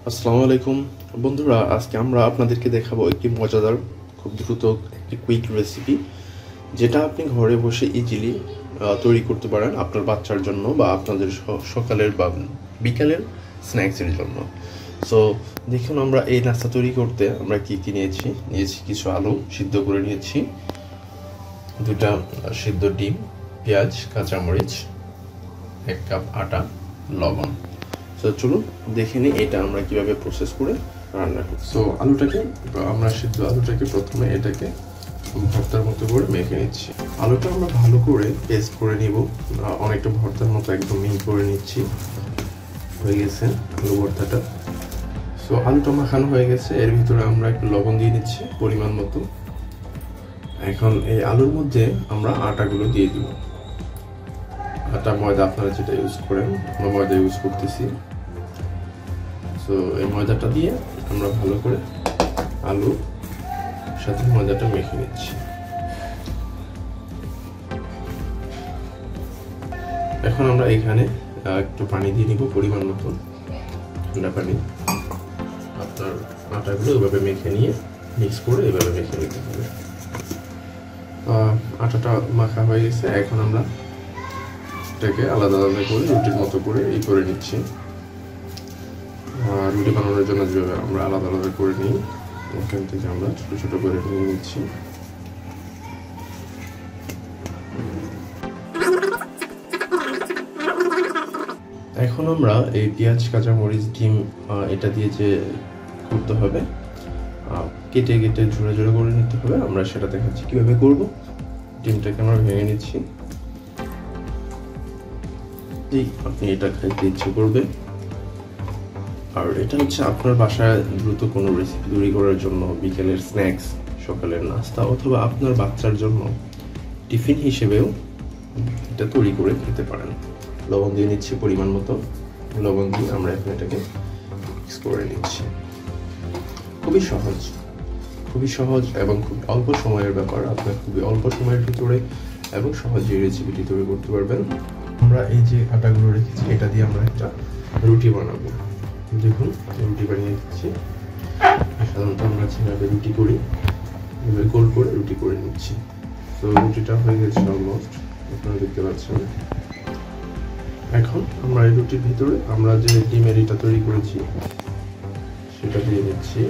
আসসালামু আলাইকুম বন্ধুরা, আজকে আমরা আপনাদেরকে দেখাবো একটি মজাদার খুব দ্রুত একটি কুইক রেসিপি, যেটা আপনি ঘরে বসে ইজিলি তৈরি করতে পারেন আপনার বাচ্চার জন্য বা আপনাদের সকালের বা বিকালের স্ন্যাক্সের জন্য। সো দেখুন, আমরা এই নাস্তা তৈরি করতে আমরা কি নিয়েছি কিছু আলু সিদ্ধ করে নিয়েছি, 2টা সিদ্ধ ডিম, পেঁয়াজ, কাঁচামরিচ, 1 কাপ আটা, লবণ। সো চলুন দেখে নিই এটা আমরা কিভাবে প্রসেস করে রান্না করি। সো আমরা সিদ্ধ আলুটাকে প্রথমে এটাকে ভর্তার মতো করে মেখে নিচ্ছি। আলুটা আমরা ভালো করে পেস্ট করে নিব, অনেকটা ভর্তার মতো একদম মিহি করে নিচ্ছি। হয়ে গেছে আলু ভর্তাটা। সো আলুটা মাখানো হয়ে গেছে, এর ভিতরে আমরা একটু লবণ দিয়ে নিচ্ছি পরিমাণ মতো। এখন এই আলুর মধ্যে আমরা আটাগুলো দিয়ে দিব। আটা ময়দা আপনারা যেটা ইউজ করেন, আমরা ময়দা ইউজ করতেছি। সো এই ময়দাটা দিয়ে আমরা ভালো করে আলুর সাথে ময়দাটা মেখে নিচ্ছি। এখন আমরা এখানে একটু পানি দিয়ে নিব পরিমাণ মতো, ঠান্ডা পানি। আপনার আটাগুলো এভাবে মেখে নিয়ে মিক্স করে এভাবে মেখে নিতে হবে। আটাটা মাখা হয়ে গেছে, এখন আমরা এটাকে আলাদা আলাদা করে রুটির মতো করে করে নিচ্ছি। রুটি বানানোর জন্য যেভাবে আমরা আলাদা আলাদা করে নিই, ওখান থেকে আমরা ছোট ছোট করে নিয়ে নিচ্ছি। এখন আমরা এই পেঁয়াজ, কাঁচামরিচ, ডিম এটা দিয়ে যে করতে হবে, কেটে কেটে ঝুড়ে ঝুড়ে করে নিতে হবে। আমরা সেটা দেখাচ্ছি কিভাবে করব। ডিমটাকে আমরা ভেঙে নিচ্ছি। আপনি এটা খাইতে ইচ্ছে করবে, আর এটা হচ্ছে আপনার বাসায় দ্রুত কোনো রেসিপি তৈরি করার জন্য, বিকেলের স্ন্যাক্স, সকালের নাস্তা, অথবা আপনার বাচ্চার জন্য টিফিন হিসেবেও এটা তৈরি করে খেতে পারেন। লবণ দিয়ে নিচ্ছি পরিমাণ মতো। লবণ দিয়ে আমরা এখন এটাকে মিক্স করে নিচ্ছি। খুবই সহজ এবং খুব অল্প সময়ের ব্যাপার। আপনার খুবই অল্প সময়ের ভিতরে এবং সহজে রেসিপিটি তৈরি করতে পারবেন। আমরা এই যে আটাগুলো রেখেছি, এটা দিয়ে আমরা একটা রুটি বানাবো। দেখুন, রুটি বানিয়ে দিচ্ছি। সাধারণত আমরা যেভাবে রুটি করি, এভাবে গোল করে রুটি করে নিচ্ছি। তো রুটিটা হয়ে গেছে অলমোস্ট, আপনারা দেখতে পাচ্ছেন। এখন আমরা এই রুটির ভিতরে আমরা যে ডিমের এটা তৈরি করেছি সেটা দিয়ে নিচ্ছি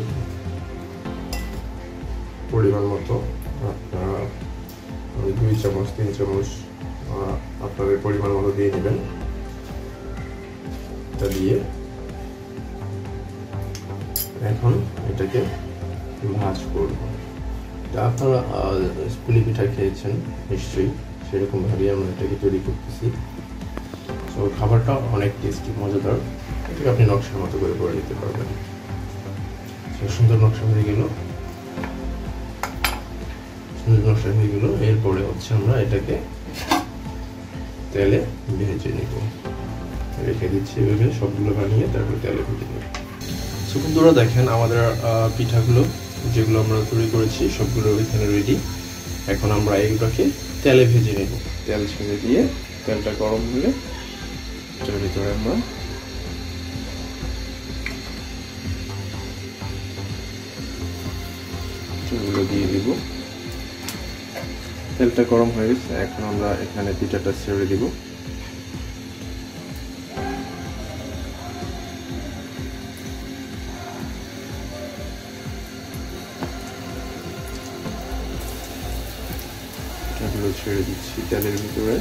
পরিমাণ মতো। আপনারা 2 চামচ 3 চামচ আপনাদের পরিমাণ মতো দিয়ে নেবেন। এটা দিয়ে এখন এটাকে ভাজ করব। আপনারা পুলি পিঠা খেয়েছেন নিশ্চয়ই, সেরকম ভাবে আমরা এটাকে তৈরি করতেছি। তো খাবারটা অনেক টেস্টি, মজাদার। এটাকে আপনি নকশার মতো করে নিতে পারবেন। সুন্দর নকশা হয়ে গেল। এরপরে হচ্ছে আমরা এটাকে তেলে ভেজে নিব। রেখে দিচ্ছি এভাবে সবগুলো বানিয়ে, তারপর তেলে ভেজে নেব। সো বন্ধুরা দেখেন, আমাদের পিঠাগুলো যেগুলো আমরা তৈরি করেছি সবগুলো এখানে রেডি। এখন আমরা এইগুলোকে তেলে ভেজে নেব। তেল ছেড়ে দিয়ে তেলটা গরম হলে এটার ভিতরে আমরা এগুলো দিয়ে দিব। তেলটা গরম হয়ে গেছে, এখন আমরা এখানে পিঠাটা ছেড়ে দিব। এগুলো ছেড়ে দিচ্ছি তেলের ভিতরে।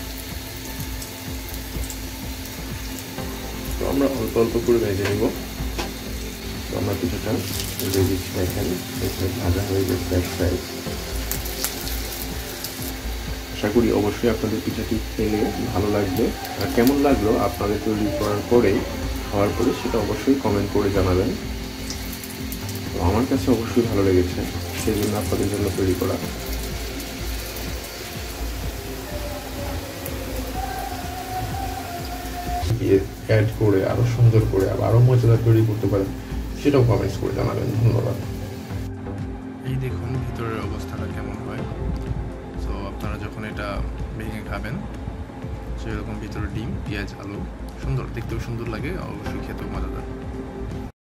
তো আমরা অল্প অল্প করে ভেজে নিব। তো আমরা পিঠাটা ভেজে দিচ্ছি, এখানে ভাজা হয়ে গেছে এক সাইড। আশা করি অবশ্যই আপনাদের পিঠাটি খেলে ভালো লাগবে। আর কেমন লাগলো আপনাদের তৈরি করার পরে, খাওয়ার পরে, সেটা অবশ্যই কমেন্ট করে জানাবেন। তো আমার কাছে অবশ্যই ভালো লেগেছে, সেই জন্য আপনাদের জন্য তৈরি করা। অ্যাড করে আরো সুন্দর করে আরো মজাদার তৈরি করতে পারেন, সেটাও কমেন্টস করে জানাবেন। ধন্যবাদ। এই দেখুন ভিতরের অবস্থাটা কেমন হয়। তো আপনারা যখন এটা ভেঙে খাবেন, সেরকম ভিতরে ডিম, পেঁয়াজ, আলু, সুন্দর, দেখতেও সুন্দর লাগে, অবশ্যই খেতেও মজা।